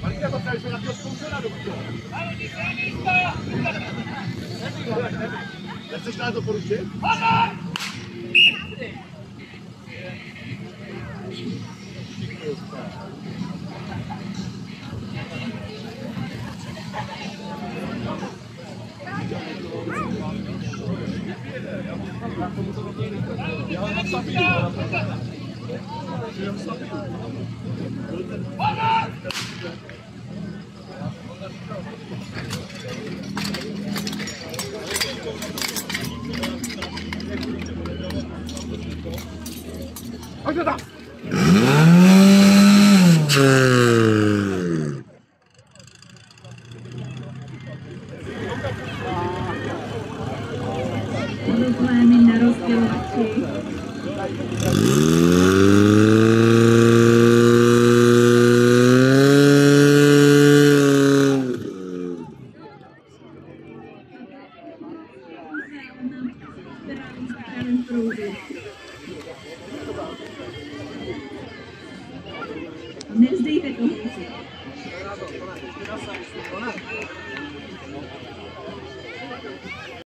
Partiamo attraverso la più funzionale questo. È stato per uscire? Aspetta! Problémy na rozdělovači. Nezdejte to.